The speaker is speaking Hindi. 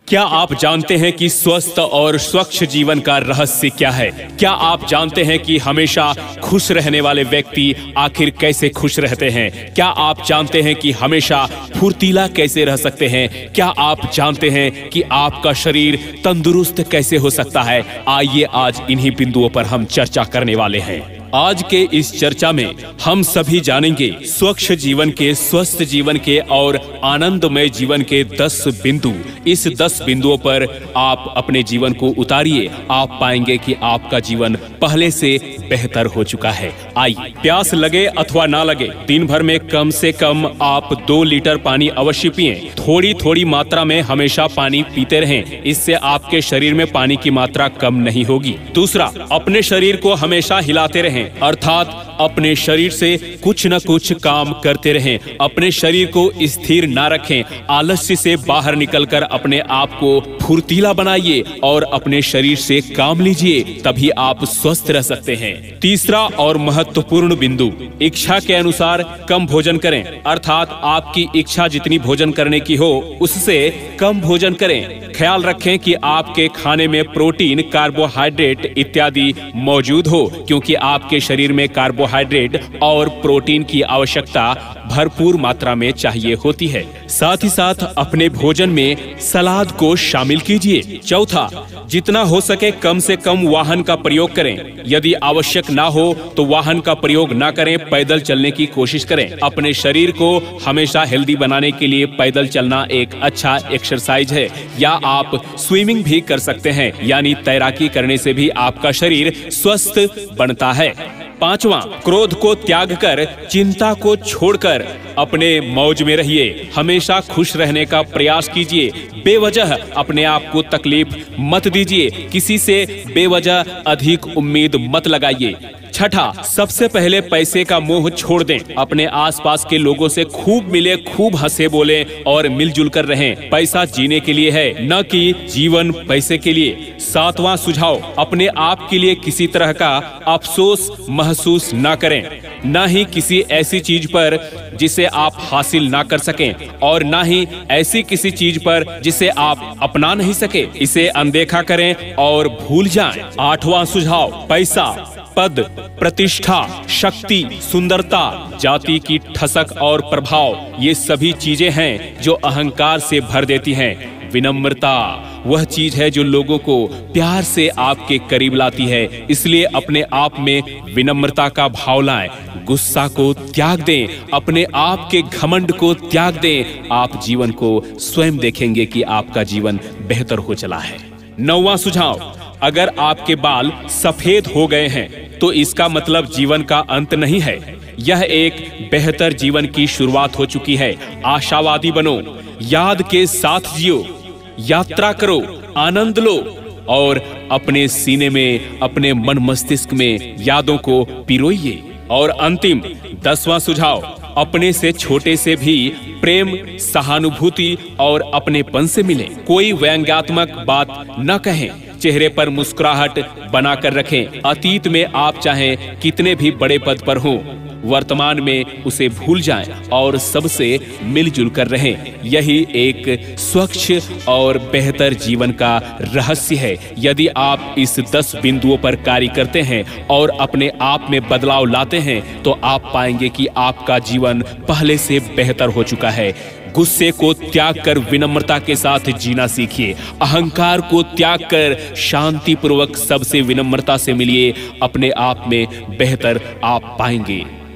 क्या आप जानते हैं कि स्वस्थ और स्वच्छ जीवन का रहस्य क्या है? क्या आप जानते हैं कि हमेशा खुश रहने वाले व्यक्ति आखिर कैसे खुश रहते हैं? क्या आप जानते हैं कि हमेशा फुर्तीला कैसे रह सकते हैं? क्या आप जानते हैं कि आपका शरीर तंदुरुस्त कैसे हो सकता है? आइए आज इन्हीं बिंदुओं पर हम चर्चा करने वाले हैं। आज के इस चर्चा में हम सभी जानेंगे स्वच्छ जीवन के, स्वस्थ जीवन के और आनंदमय जीवन के 10 बिंदु। इस 10 बिंदुओं पर आप अपने जीवन को उतारिए, आप पाएंगे कि आपका जीवन पहले से बेहतर हो चुका है। आइए, प्यास लगे अथवा ना लगे, दिन भर में कम से कम आप 2 लीटर पानी अवश्य पिएं। थोड़ी थोड़ी मात्रा में हमेशा पानी पीते रहें, इससे आपके शरीर में पानी की मात्रा कम नहीं होगी। दूसरा, अपने शरीर को हमेशा हिलाते रहें, अर्थात अपने शरीर से कुछ न कुछ काम करते रहें। अपने शरीर को स्थिर ना रखें, आलस्य से बाहर निकलकर अपने आप को फुर्तीला बनाइए और अपने शरीर से काम लीजिए, तभी आप स्वस्थ रह सकते हैं। तीसरा और महत्वपूर्ण बिंदु, इच्छा के अनुसार कम भोजन करें, अर्थात आपकी इच्छा जितनी भोजन करने की हो उससे कम भोजन करें। ख्याल रखें कि आपके खाने में प्रोटीन, कार्बोहाइड्रेट इत्यादि मौजूद हो, क्योंकि आपके शरीर में कार्बोहाइड्रेट और प्रोटीन की आवश्यकता भरपूर मात्रा में चाहिए होती है। साथ ही साथ अपने भोजन में सलाद को शामिल कीजिए। चौथा, जितना हो सके कम से कम वाहन का प्रयोग करें। यदि आवश्यक ना हो तो वाहन का प्रयोग ना करें, पैदल चलने की कोशिश करें। अपने शरीर को हमेशा हेल्दी बनाने के लिए पैदल चलना एक अच्छा एक्सरसाइज है, या आप स्विमिंग भी कर सकते हैं, यानी तैराकी करने से भी आपका शरीर स्वस्थ बनता है। पांचवा, क्रोध को त्याग कर, चिंता को छोड़कर अपने मौज में रहिए। हमेशा खुश रहने का प्रयास कीजिए। बेवजह अपने आप को तकलीफ मत दीजिए, किसी से बेवजह अधिक उम्मीद मत लगाइए। छठा, सबसे पहले पैसे का मोह छोड़ दें। अपने आसपास के लोगों से खूब मिले, खूब हंसे बोले और मिलजुल कर रहें। पैसा जीने के लिए है, न कि जीवन पैसे के लिए। सातवां सुझाव, अपने आप के लिए किसी तरह का अफसोस महसूस ना करें, न ही किसी ऐसी चीज पर जिसे आप हासिल ना कर सकें, और न ही ऐसी किसी चीज पर जिसे आप अपना नहीं सके। इसे अनदेखा करें और भूल जाएं। आठवां सुझाव, पैसा, पद, प्रतिष्ठा, शक्ति, सुंदरता, जाति की ठसक और प्रभाव, ये सभी चीजें हैं जो अहंकार से भर देती हैं। विनम्रता वह चीज है जो लोगों को प्यार से आपके करीब लाती है, इसलिए अपने आप में विनम्रता का भाव लाएं। गुस्सा को त्याग दें, अपने आप के घमंड को त्याग दें। आप जीवन को स्वयं देखेंगे कि आपका जीवन बेहतर हो चला है। 9वां सुझाव, अगर आपके बाल सफेद हो गए हैं तो इसका मतलब जीवन का अंत नहीं है, यह एक बेहतर जीवन की शुरुआत हो चुकी है। आशावादी बनो, याद के साथ जियो, यात्रा करो, आनंद लो और अपने सीने में, अपने मन मस्तिष्क में यादों को पिरोइए। और अंतिम 10वां सुझाव, अपने से छोटे से भी प्रेम, सहानुभूति और अपनेपन से मिलें। कोई व्यंग्यात्मक बात न कहें, चेहरे पर मुस्कुराहट बनाकर रखें। अतीत में आप चाहें कितने भी बड़े पद पर हों, वर्तमान में उसे भूल जाएं और सबसे मिलजुल कर रहें। यही एक स्वच्छ और बेहतर जीवन का रहस्य है। यदि आप इस 10 बिंदुओं पर कार्य करते हैं और अपने आप में बदलाव लाते हैं तो आप पाएंगे कि आपका जीवन पहले से बेहतर हो चुका है। गुस्से को त्याग कर विनम्रता के साथ जीना सीखिए। अहंकार को त्याग कर शांतिपूर्वक सबसे विनम्रता से मिलिए। अपने आप में बेहतर आप पाएंगे।